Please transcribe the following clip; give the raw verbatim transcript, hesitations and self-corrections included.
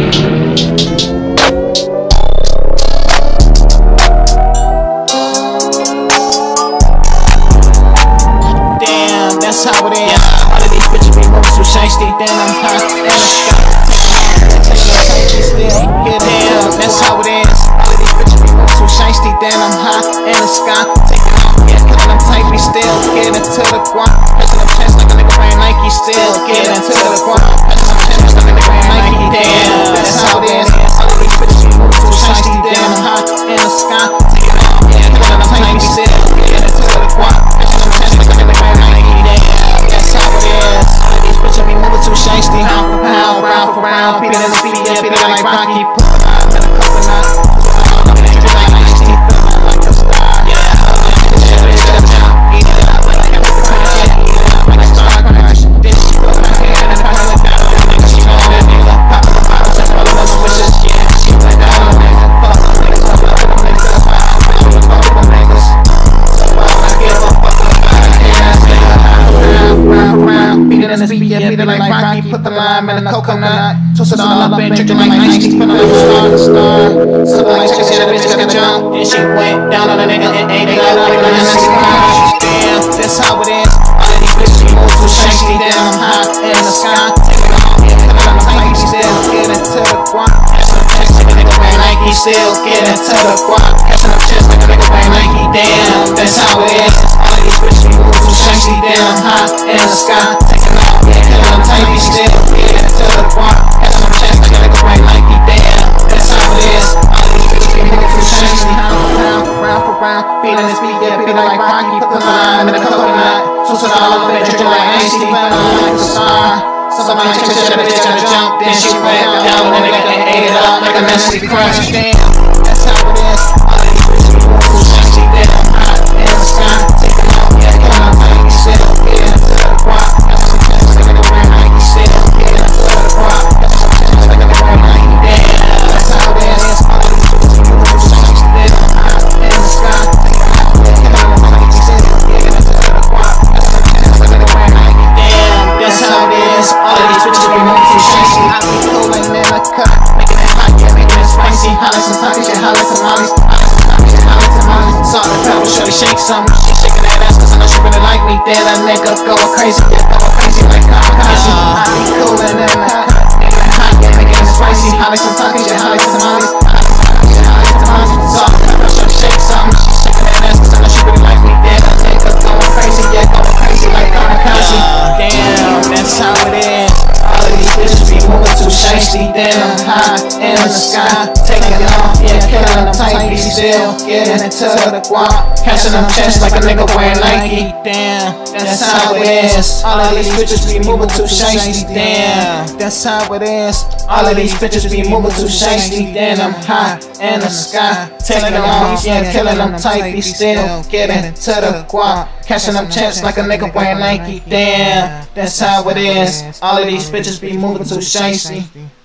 Damn, that's how it is. All of these bitches be moving too SHiESTY. Then I'm hot in the sky. Damn, that's how it is. All of these bitches be moving too SHiESTY. Then I'm hot in the sky. Taking off, yeah, killing them tight. We still getting to the guap. Pressing them chest like a nigga wearing Nike. Still getting to the guap. Pressing them chest like a nigga wearing Nike. Damn, that's how it is. All of these bitches be moving too SHiESTY. Then I'm hot in the sky. Taking off, yeah, killing them tight. We still getting to the guap. Pressing them chest like a nigga wearing Nike. Damn, that's how it is. All of these bitches be moving too SHiESTY. Pound for pound, round for round, beating in the speed, yeah, beating like Rocky. Put the lime in a coconut. Drink like iced tea, feeling like a star. Yeah, eat it up like a crunch. Eat it up like a star crunch. Then she put her hand in the pants like that. Nigga, she know that nigga. Popping the bottles and rolling those switches. Yeah, she went down on nigga. Fuck them niggas, fuck them niggas. Fuck them niggas. So I don't give a fuck about it. Round, round, round. Beat it in the speed, yeah, beat it like Rocky. Put the lime in a coconut. Twist it all up and drink it like iced tea. Feeling like a star to star. Something like chicken, yeah, the bitch got a jump. Then she went down on a nigga and ate it up like a nasty crunch. Damn, that's how it is. All of these bitches be moving too SHiESTY. Then I'm hot in the sky. Taking off, yeah, killing them tight. Still getting to the guap. Catching them chest like a nigga wearing Nike. Still getting to the guap. Catching them chest like a nigga wearing Nike. Damn, that's how it is. All of these bitches be moving too SHiESTY. Then I'm hot in the sky. Taking off, yeah, killing them tight. Still getting to the guap. Catching them chest like a nigga wearing Nike. Damn, that's how it is. All of these bitches be moving too SHiESTY. Round for round for round, beating in the speed, yeah, beating like Rocky. Put the lime in a coconut. Twist it all up and drink it like iced tea. Feeling like a star. Somebody check shit, the bitch got a jump. Then she went down on a nigga and ate it up like a nasty crunch. Damn, that's how it is. All of these bitches be moving too SHiESTY. Then I'm hot in the sky. Taking off, yeah, killing them tight. Still getting to the guap. Catching some chest like a nigga wearing Nike. Still getting to the guap. Catching some chest like a nigga wearing Nike. Damn, that's how it is. All of these bitches be moving too SHiESTY. Then I'm hot in the sky. Taking off, yeah, killing them tight. Still getting to the guap. Catching some chest like a nigga wearing Nike. Damn, that's how it is. All of these bitches be moving too SHiESTY. I be cooling in a cut, making it hot, yeah, making it spicy. Hot like some tacos, yeah, hot like tamales. Hot like some tacos, yeah, hot like tamales. Salt and pepper, shorty shake some. She shaking that ass 'cause I know she really like me. Then a nigga going crazy, yeah, going crazy like kamikaze. I be cooling in a cut, making it hot, yeah, making it spicy. Hot like some tacos, yeah, hot like some tamales. Hot like some tacos, yeah, hot like tamales. Salt and pepper, shorty shake some. She shaking that ass 'cause I know she really like me. Then a nigga going crazy, yeah, going crazy like kamikaze. Damn, that's how it is. All of these bitches be moving too SHiESTY. Then I'm high in the sky. Taking off, yeah, killing them tight. Be still getting into the guap. Catching them chest like a nigga wearing Nike. Damn, that's how it is. All of these bitches be moving too SHiESTY. Damn, that's how it is. All of these bitches be moving too SHiESTY. Then I'm high in the sky. Taking off, yeah, killing them tight. Be still getting to the guap. Catching them chest like a nigga wearing Nike. Damn, that's how it is. All of these bitches be moving too SHiESTY.